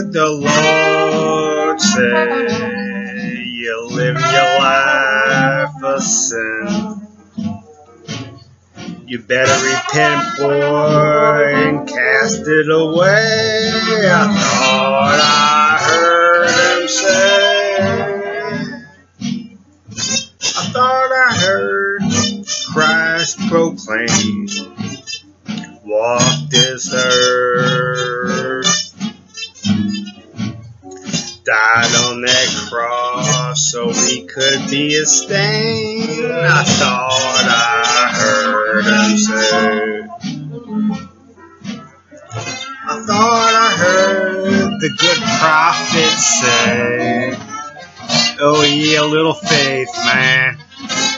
heard the Lord say, you live your life a sin. You better repent, boy, and cast it away. I thought I heard him say, I thought I heard Christ proclaim, walk this earth, died on that cross so we could be a stain. I thought I heard him say, I thought I heard the good prophet say, oh yeah, little faith, man.